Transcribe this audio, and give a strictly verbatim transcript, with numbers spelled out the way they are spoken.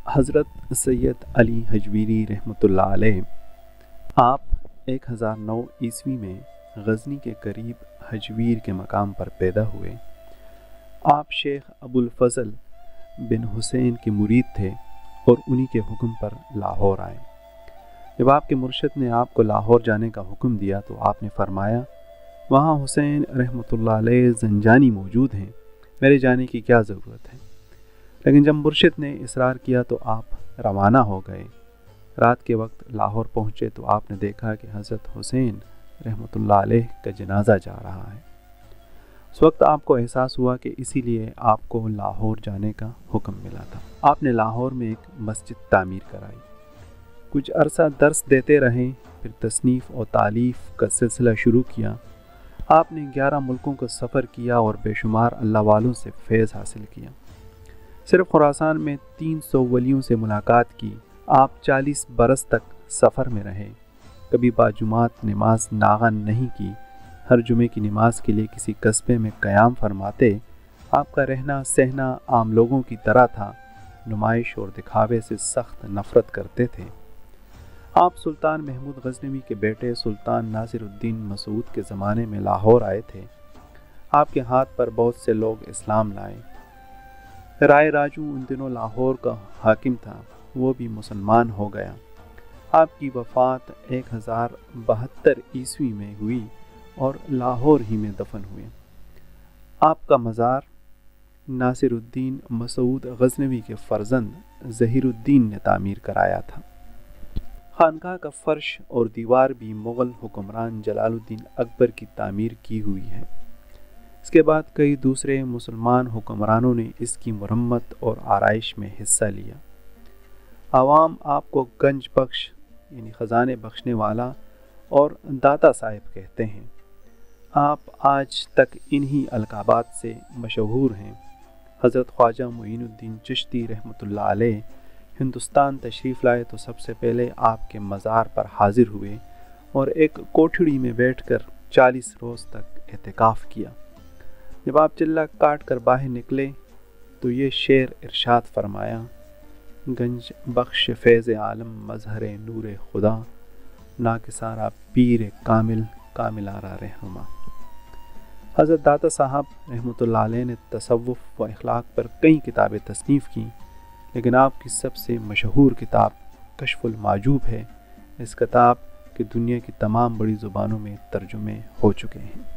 حضرت سید علی حجویری رحمۃ اللہ علیہ آپ ایک ہزار نو عیسوی میں غزنی کے قریب حجویر کے مقام پر پیدا ہوئے۔ آپ شیخ ابو الفضل بن حسین کے مرید تھے اور انہی کے حکم پر لاہور آئے۔ جب آپ کے مرشد نے آپ کو لاہور جانے کا حکم دیا تو آپ نے فرمایا، وہاں حسین رحمۃ اللہ علیہ زنجانی موجود ہیں، میرے جانے کی کیا ضرورت ہے؟ لیکن جب مرشد نے اصرار کیا تو آپ روانہ ہو گئے۔ رات کے وقت لاہور پہنچے تو آپ نے دیکھا کہ حضرت حسین رحمۃ اللہ علیہ کا جنازہ جا رہا ہے۔ اس وقت آپ کو احساس ہوا کہ اسی لیے آپ کو لاہور جانے کا حکم ملا تھا۔ آپ نے لاہور میں ایک مسجد تعمیر کرائی، کچھ عرصہ درس دیتے رہے، پھر تصنیف اور تالیف کا سلسلہ شروع کیا۔ آپ نے گیارہ ملکوں کا سفر کیا اور بے شمار اللہ والوں سے فیض حاصل کیا۔ صرف خراسان میں تین سو ولیوں سے ملاقات کی۔ آپ چالیس برس تک سفر میں رہے، کبھی باجماعت نماز ناغن نہیں کی۔ ہر جمعے کی نماز کے لیے کسی قصبے میں قیام فرماتے۔ آپ کا رہنا سہنا عام لوگوں کی طرح تھا، نمائش اور دکھاوے سے سخت نفرت کرتے تھے۔ آپ سلطان محمود غزنوی کے بیٹے سلطان ناصر الدین مسعود کے زمانے میں لاہور آئے تھے۔ آپ کے ہاتھ پر بہت سے لوگ اسلام لائے۔ رائے راجو ان دنوں لاہور کا حاکم تھا، وہ بھی مسلمان ہو گیا۔ آپ کی وفات ایک ہزار بہتر عیسوی میں ہوئی اور لاہور ہی میں دفن ہوئے۔ آپ کا مزار ناصر الدین مسعود غزنوی کے فرزند ظہیر الدین نے تعمیر کرایا تھا۔ خانقاہ کا فرش اور دیوار بھی مغل حکمران جلال الدین اکبر کی تعمیر کی ہوئی ہے۔ اس کے بعد کئی دوسرے مسلمان حکمرانوں نے اس کی مرمت اور آرائش میں حصہ لیا۔ عوام آپ کو گنج بخش یعنی خزانے بخشنے والا اور داتا صاحب کہتے ہیں۔ آپ آج تک انہی القابات سے مشہور ہیں۔ حضرت خواجہ معین الدین چشتی رحمۃ اللہ علیہ ہندوستان تشریف لائے تو سب سے پہلے آپ کے مزار پر حاضر ہوئے اور ایک کوٹھڑی میں بیٹھ کر چالیس روز تک اعتکاف کیا۔ جب آپ چلہ کاٹ کر باہر نکلے تو یہ شعر ارشاد فرمایا، گنج بخش فیض عالم مظہر نور خدا، ناکسارا پیر کامل کامل آرا رہنما۔ حضرت داتا صاحب رحمۃ اللہ علیہ نے تصوف و اخلاق پر کئی کتابیں تصنیف کیں، لیکن آپ کی سب سے مشہور کتاب کشف المحجوب ہے۔ اس کتاب کے دنیا کی تمام بڑی زبانوں میں ترجمے ہو چکے ہیں۔